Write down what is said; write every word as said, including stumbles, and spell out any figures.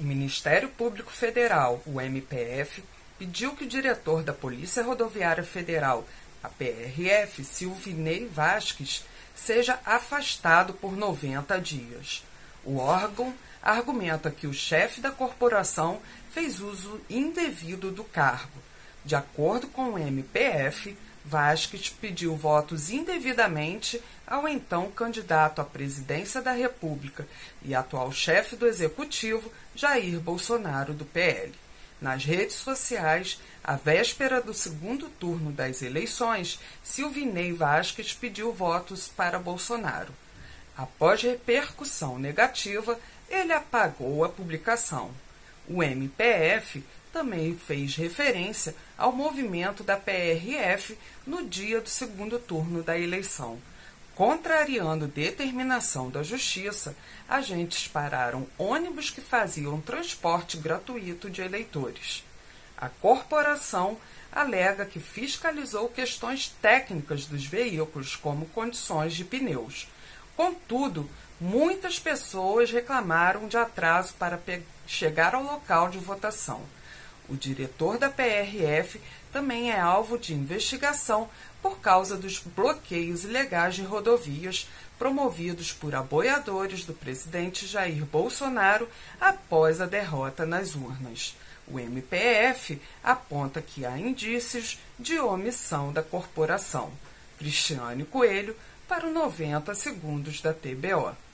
O Ministério Público Federal, o M P F, pediu que o diretor da Polícia Rodoviária Federal, a P R F, Silvinei Vasques, seja afastado por noventa dias. O órgão argumenta que o chefe da corporação fez uso indevido do cargo. De acordo com o M P F, Vasques pediu votos indevidamente ao então candidato à presidência da República e atual chefe do Executivo, Jair Bolsonaro, do P L. Nas redes sociais, à véspera do segundo turno das eleições, Silvinei Vasques pediu votos para Bolsonaro. Após repercussão negativa, ele apagou a publicação. O M P F também fez referência ao movimento da P R F no dia do segundo turno da eleição. Contrariando determinação da Justiça, agentes pararam ônibus que faziam transporte gratuito de eleitores. A corporação alega que fiscalizou questões técnicas dos veículos, como condições de pneus. Contudo, muitas pessoas reclamaram de atraso para chegar ao local de votação. O diretor da P R F também é alvo de investigação por causa dos bloqueios ilegais de rodovias promovidos por aboiadores do presidente Jair Bolsonaro após a derrota nas urnas. O M P F aponta que há indícios de omissão da corporação. Cristiane Coelho, para o noventa segundos da T B O.